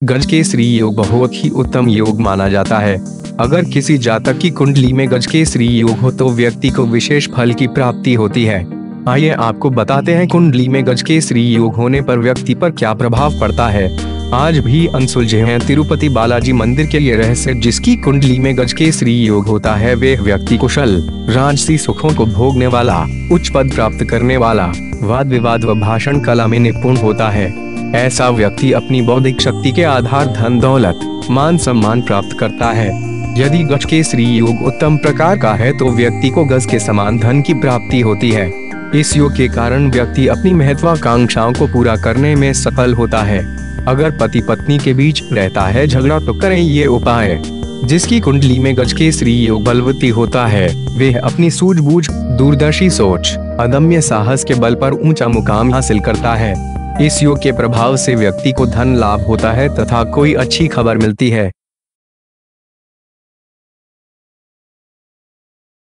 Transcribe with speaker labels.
Speaker 1: गजकेसरी योग बहुत ही उत्तम योग माना जाता है। अगर किसी जातक की कुंडली में गजकेसरी योग हो तो व्यक्ति को विशेष फल की प्राप्ति होती है। आइए आपको बताते हैं कुंडली में गजकेसरी योग होने पर व्यक्ति पर क्या प्रभाव पड़ता है। आज भी अनसुलझे हैं तिरुपति बालाजी मंदिर के ये रहस्य। जिसकी कुंडली में गजकेसरी योग होता है वे व्यक्ति कुशल, राजसी सुखों को भोगने वाला, उच्च पद प्राप्त करने वाला, वाद विवाद व भाषण कला में निपुण होता है। ऐसा व्यक्ति अपनी बौद्धिक शक्ति के आधार धन दौलत, मान सम्मान प्राप्त करता है। यदि गजकेसरी योग उत्तम प्रकार का है तो व्यक्ति को गज के समान धन की प्राप्ति होती है। इस योग के कारण व्यक्ति अपनी महत्वाकांक्षाओं को पूरा करने में सफल होता है। अगर पति पत्नी के बीच रहता है झगड़ा तो करें ये उपाय। जिसकी कुंडली में गजकेसरी योग बलवती होता है वे अपनी सूझबूझ, दूरदर्शी सोच, अदम्य साहस के बल पर ऊंचा मुकाम हासिल करता है। इस योग के प्रभाव से व्यक्ति को धन लाभ होता है तथा कोई अच्छी खबर मिलती है।